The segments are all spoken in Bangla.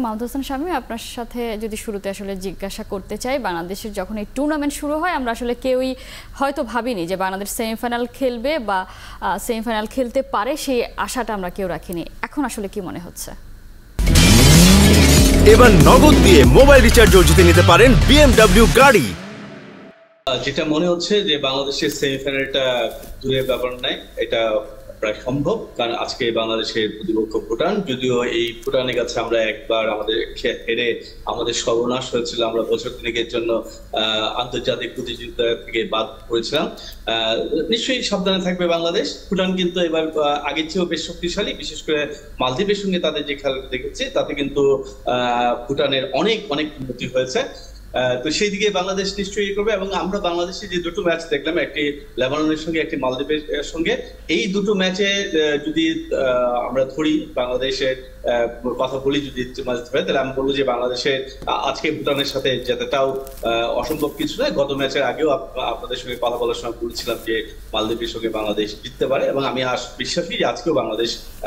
মাহমুদ হোসেন শামীম, আপনার সাথে যদি শুরুতে আসলে জিজ্ঞাসা করতে চাই, বাংলাদেশের যখন এই টুর্নামেন্ট শুরু হয় আমরা আসলে কেউই হয়তো ভাবিনি যে বাংলাদেশ সেমিফাইনাল খেলবে বা সেমিফাইনাল খেলতে পারে, সেই আশাটা আমরা কেউ রাখিনি। এখন আসলে কি মনে হচ্ছে? এবার নগদ দিয়ে মোবাইল রিচার্জও জিতে নিতে পারেন BMW গাড়ি। যেটা মনে হচ্ছে যে বাংলাদেশের সেমিফাইনালটা দূরের ব্যাপার নাই, এটা প্রায় সম্ভব। কারণ আজকে বাংলাদেশের প্রতিপক্ষ ভুটান, যদিও এই ভুটানের কাছে আমরা একবার আমাদের হেরে আমাদের সর্বনাশ হয়েছিল, আমরা বছর তিনেকের জন্য আন্তর্জাতিক প্রতিযোগিতা থেকে বাদ পড়েছিলাম। নিশ্চয়ই সাবধানে থাকবে বাংলাদেশ। ভুটান কিন্তু এবার আগের চেয়েও বেশ শক্তিশালী, বিশেষ করে মালদ্বীপের সঙ্গে তাদের যে খেলা দেখেছি তাতে কিন্তু ভুটানের অনেক অনেক উন্নতি হয়েছে। তো সেই দিকে বাংলাদেশ নিশ্চয়ই করবে। এবং আমরা বাংলাদেশে যে দুটো ম্যাচ দেখলাম, একটি লেবাননের সঙ্গে একটি মালদ্বীপের সঙ্গে, এই দুটো ম্যাচে যদি আমরা ধরি বাংলাদেশের কথা বলি, যদি ম্যাচ ধরে, তাহলে আমি বলবো যে বাংলাদেশের আজকে ভুটানের সাথে জেতাটাও অসম্ভব কিছু নয়। গত ম্যাচের আগেও আপনাদের সঙ্গে কথা বলার সময় বলেছিলাম যে মালদ্বীপের সঙ্গে বাংলাদেশ জিততে পারে, এবং আমি বিশ্বাসী যে আজকেও বাংলাদেশ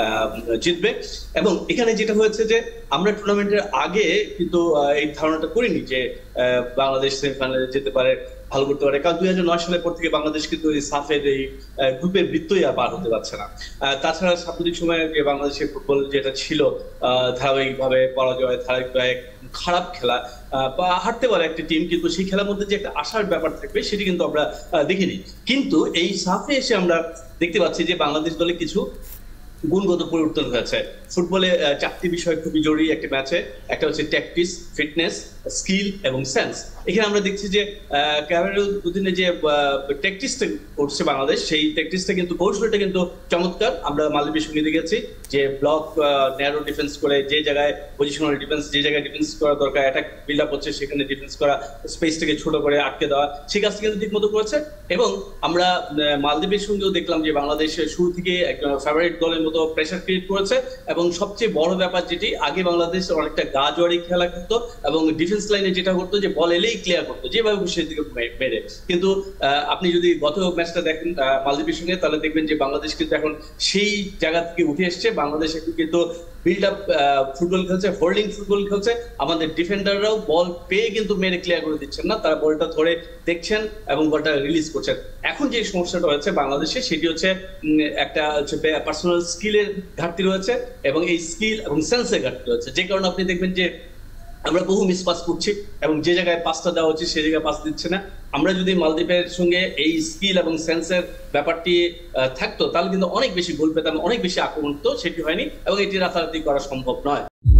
জিতবে। এবং এখানে যেটা হয়েছে যে আমরা টুর্নামেন্টের আগে কিন্তু এই ধারণাটা করিনি যে বাংলাদেশ সেমিফাইনালে যেতে পারে, ভালো করতে পারে। কারণ 2009 সালের পর থেকে বাংলাদেশ কিন্তু এই সাফের এই গ্রুপের বৃত্তই আর পার হতে পারছে না। তাছাড়া সাম্প্রতিক সময়ে যে বাংলাদেশের ফুটবল যেটা ছিল ধারাবাহিকভাবে পরাজয়, ধারাবাহিকভাবে খারাপ খেলা বা হারতে পারে একটা টিম, কিন্তু সেই খেলার মধ্যে যে একটা আশার ব্যাপার থাকবে সেটি কিন্তু আমরা দেখিনি। কিন্তু এই সাফে এসে আমরা দেখতে পাচ্ছি যে বাংলাদেশ দলে কিছু গুণগত পরিবর্তন হয়েছে। ফুটবলে 4টি বিষয় খুবই জরুরি একটি ম্যাচে। একটা হচ্ছে ট্যাকটিক্স, ফিটনেস, স্কিল এবং সেন্স। এখানে আমরা দেখছি যে ক্যামেরুন দুদিনে যে ট্যাকটিক্সটা করছে বাংলাদেশ, সেই ট্যাকটিক্সটা কিন্তু কৌশলটা কিন্তু চমৎকার। আমরা মালদ্বীপের সঙ্গে দেখেছি যে ব্লক ন্যারো ডিফেন্স করে, যে জায়গায় পজিশনাল ডিফেন্স, যে জায়গায় ডিফেন্স করা দরকার, অ্যাটাক বিল্ড আপ হচ্ছে সেখানে ডিফেন্স করা, স্পেসটাকে ছোট করে আটকে দেওয়া, সেই কাজটা কিন্তু ঠিক মতো করেছে। এবং আমরা মালদ্বীপের সঙ্গেও দেখলাম যে বাংলাদেশের শুরু থেকে একটা ফেভারিট দলের মতো প্রেসার ক্রিয়েট করেছে। এবং সবচেয়ে বড় ব্যাপার যেটি, আগে বাংলাদেশ অনেকটা গা জোয়ারি খেলা করতো এবং ডিফেন্স লাইনে যেটা করতো যে বল এলেই ক্লিয়ার করতো, যেভাবে সেদিকে মেরে। কিন্তু আপনি যদি গত ম্যাচটা দেখেন মালদ্বীপের সঙ্গে, তাহলে দেখবেন যে বাংলাদেশ কিন্তু এখন সেই জায়গা থেকে উঠে এসছে। বাংলাদেশ এখন কিন্তু বিল্ড আপ ফুটবল খেলছে, হোল্ডিং ফুটবল খেলছে। আমাদের ডিফেন্ডাররাও বল পেয়ে কিন্তু মেরে ক্লিয়ার করে দিচ্ছেন না, তারা বলটা ধরে দেখছেন এবং বলটা রিলিজ করছেন। এখন যে সমস্যাটা হয়েছে বাংলাদেশে, সেটি হচ্ছে একটা হচ্ছে পার্সোনাল স্কিলের ঘাটতি রয়েছে এবং এই স্কিল এবং সেন্সের ঘাটতি রয়েছে, যে কারণে আপনি দেখবেন যে আমরা বহু মিস পাস করছি এবং যে জায়গায় পাসটা দেওয়া হচ্ছে সেই জায়গায় পাস দিচ্ছে না। আমরা যদি মালদ্বীপের সঙ্গে এই স্কিল এবং সেন্সের ব্যাপারটি থাকতো, তাহলে কিন্তু অনেক বেশি গোল পেতাম, অনেক বেশি আক্রমণ হতো। সেটি হয়নি এবং এটি রাতারাতি করা সম্ভব নয়।